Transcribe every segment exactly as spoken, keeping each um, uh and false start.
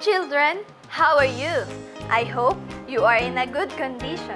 children, how are you? I hope you are in a good condition.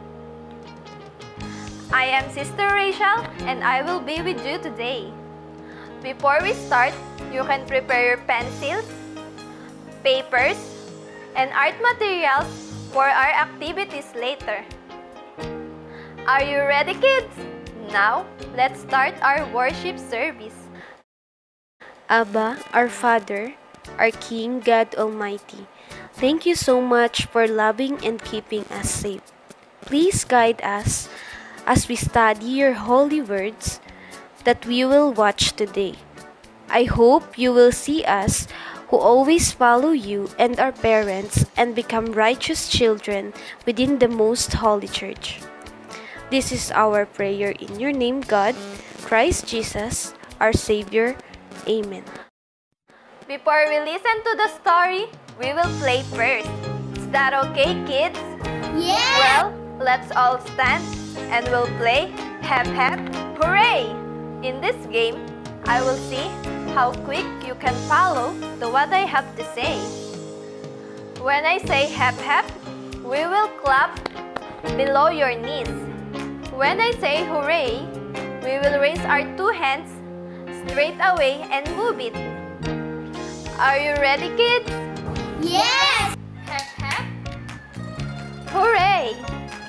I am Sister Rachel and I will be with you today. Before we start, you can prepare your pencils, papers, and art materials for our activities later. Are you ready, kids? Now, let's start our worship service. Abba, our Father, our King, God Almighty, thank you so much for loving and keeping us safe. Please guide us as we study your holy words that we will watch today. I hope you will see us who always follow you and our parents and become righteous children within the most holy church. This is our prayer in your name, God, Christ Jesus, our Savior. Amen. Before we listen to the story, we will play first. Is that okay, kids? Yeah! Well, let's all stand and we'll play Hep Hep Hooray! In this game, I will see how quick you can follow the what I have to say. When I say Hep Hep, we will clap below your knees. When I say Hooray, we will raise our two hands straight away and move it. Are you ready, kids? Yes! Hep Hep Hooray!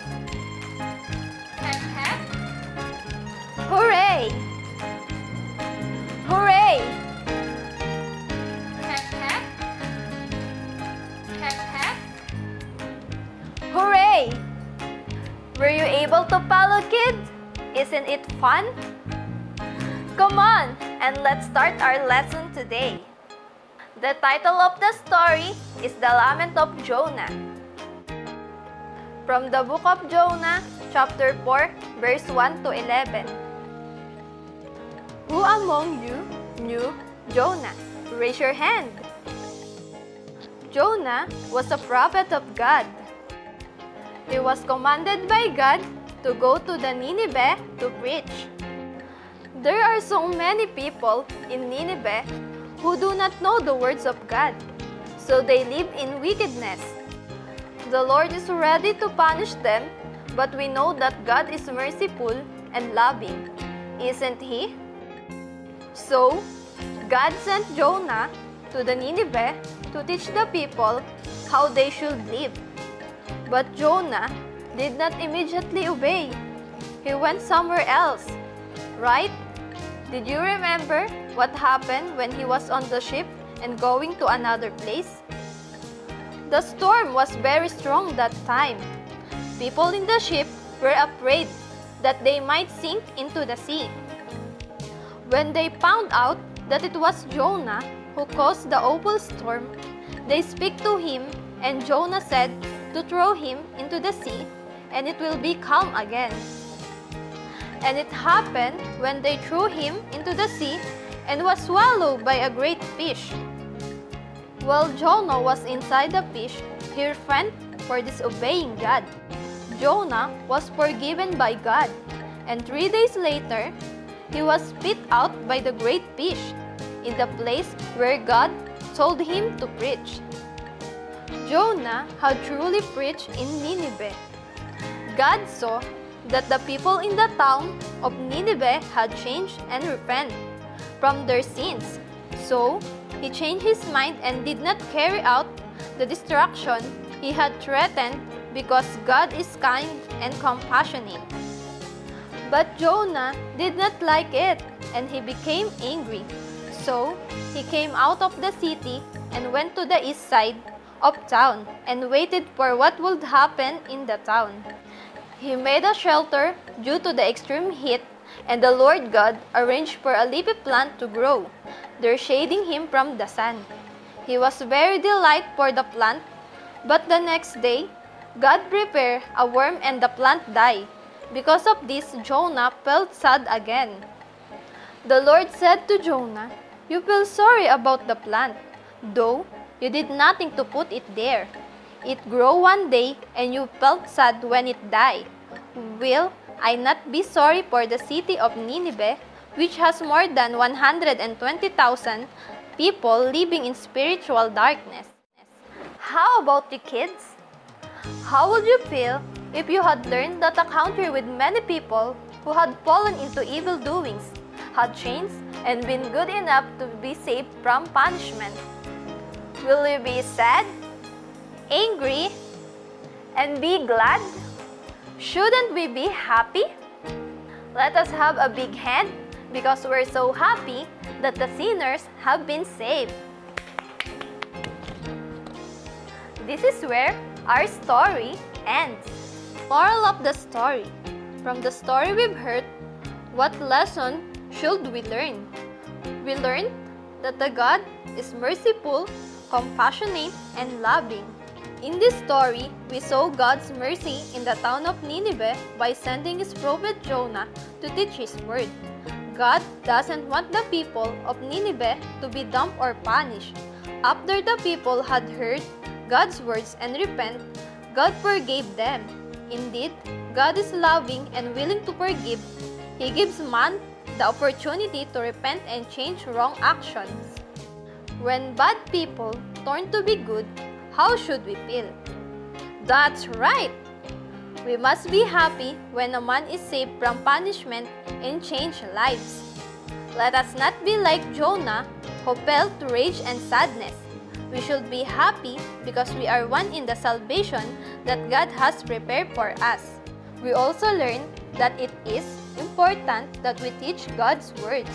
Hep Hep Hooray! Hooray! Hep Hep Hep Hep Hooray! Were you able to follow, kids? Isn't it fun? Come on, and let's start our lesson today. The title of the story is The Lament of Jonah. From the book of Jonah, chapter four, verse one to eleven. Who among you knew Jonah? Raise your hand. Jonah was a prophet of God. He was commanded by God to go to the Nineveh to preach. There are so many people in Nineveh who do not know the words of God, so they live in wickedness. The Lord is ready to punish them, but we know that God is merciful and loving, isn't He? So, God sent Jonah to the Nineveh to teach the people how they should live. But Jonah did not immediately obey. He went somewhere else, right? Did you remember what happened when he was on the ship and going to another place? The storm was very strong that time. People in the ship were afraid that they might sink into the sea. When they found out that it was Jonah who caused the awful storm, they speak to him, and Jonah said to throw him into the sea, and it will be calm again. And it happened when they threw him into the sea and was swallowed by a great fish. While Jonah was inside the fish, he repented for disobeying God. Jonah was forgiven by God, and three days later, he was spit out by the great fish in the place where God told him to preach. Jonah had truly preached in Nineveh. God saw that the people in the town of Nineveh had changed and repented from their sins. So, he changed his mind and did not carry out the destruction he had threatened because God is kind and compassionate. But Jonah did not like it and he became angry. So, he came out of the city and went to the east side of town and waited for what would happen in the town. He made a shelter due to the extreme heat, and the Lord God arranged for a leafy plant to grow, there shading him from the sun. He was very delighted for the plant, but the next day, God prepared a worm and the plant died. Because of this, Jonah felt sad again. The Lord said to Jonah, "You feel sorry about the plant, though you did nothing to put it there. It grew one day and you felt sad when it died. Will I not be sorry for the city of Nineveh, which has more than one hundred twenty thousand people living in spiritual darkness?" How about you kids? How would you feel if you had learned that a country with many people who had fallen into evil doings had changed and been good enough to be saved from punishment? Will you be sad, angry, and be glad? Shouldn't we be happy? Let us have a big hand because we're so happy that the sinners have been saved. This is where our story ends. Moral of the story. From the story we've heard, what lesson should we learn? We learned that the God is merciful, compassionate, and loving. In this story, we saw God's mercy in the town of Nineveh by sending his prophet Jonah to teach his word. God doesn't want the people of Nineveh to be dumped or punished. After the people had heard God's words and repent, God forgave them. Indeed, God is loving and willing to forgive. He gives man the opportunity to repent and change wrong actions. When bad people turn to be good, how should we feel? That's right! We must be happy when a man is saved from punishment and changed lives. Let us not be like Jonah, who felt rage and sadness. We should be happy because we are one in the salvation that God has prepared for us. We also learn that it is important that we teach God's words.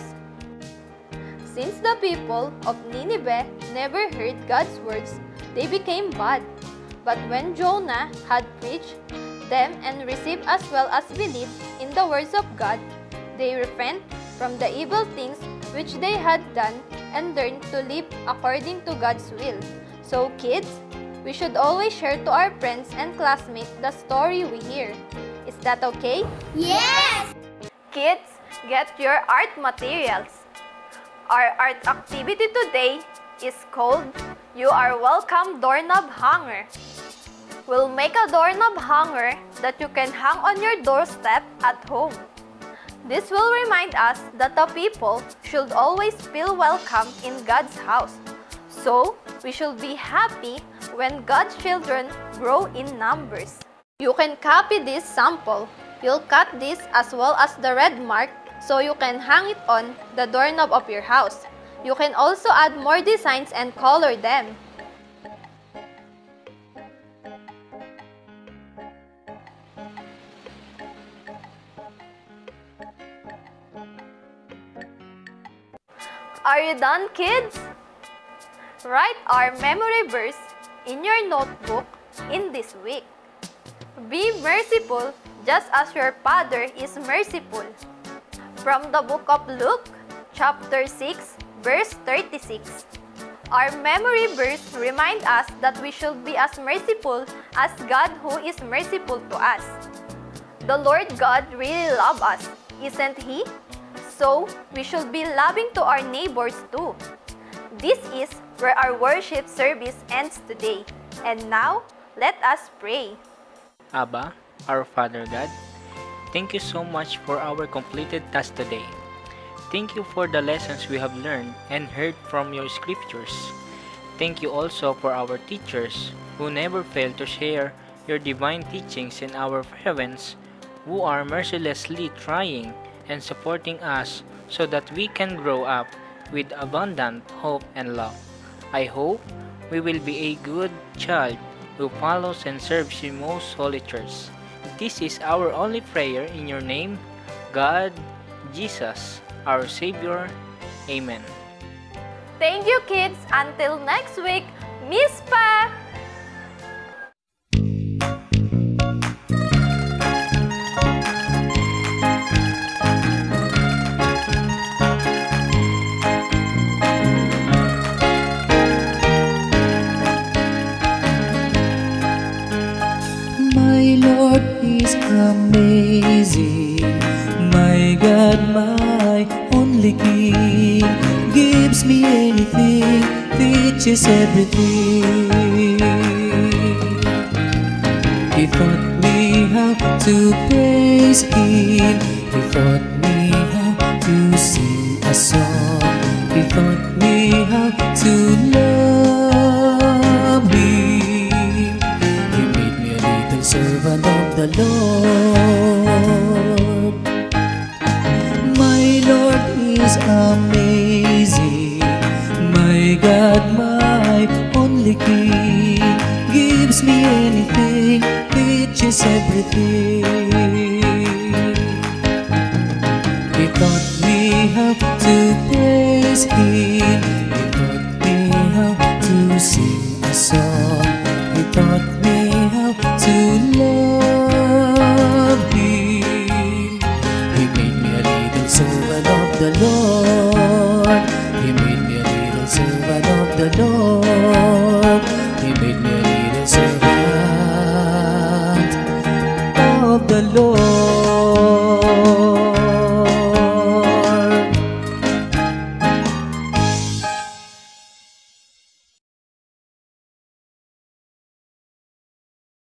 Since the people of Nineveh never heard God's words, they became bad. But when Jonah had preached them and received as well as believed in the words of God, they repent from the evil things which they had done and learn to live according to God's will. So kids, we should always share to our friends and classmates the story we hear. Is that okay? Yes! Kids, get your art materials. Our art activity today is called You Are Welcome Doorknob Hanger. We'll make a doorknob hanger that you can hang on your doorstep at home. This will remind us that the people should always feel welcome in God's house. So, we should be happy when God's children grow in numbers. You can copy this sample. You'll cut this as well as the red mark so you can hang it on the doorknob of your house. You can also add more designs and color them. Are you done, kids? Write our memory verse in your notebook in this week. Be merciful just as your Father is merciful. From the book of Luke, chapter six, verse thirty-six. Our memory verse reminds us that we should be as merciful as God who is merciful to us. The Lord God really loves us, isn't He? So, we should be loving to our neighbors too. This is where our worship service ends today. And now, let us pray. Abba, our Father God, thank you so much for our completed task today. Thank you for the lessons we have learned and heard from your scriptures. Thank you also for our teachers who never fail to share your divine teachings and our parents who are mercilessly trying and supporting us so that we can grow up with abundant hope and love. I hope we will be a good child who follows and serves the most holy church. This is our only prayer in your name, God, Jesus, our Savior. Amen. Thank you, kids. Until next week, Miss Pa! My Lord is amazing, my God, my only King, gives me anything, teaches everything. He taught me how to praise Him, He taught me how to sing a song, He taught me how to love Him. the Lord. My Lord is amazing. My God, my only King, gives me anything, which is everything.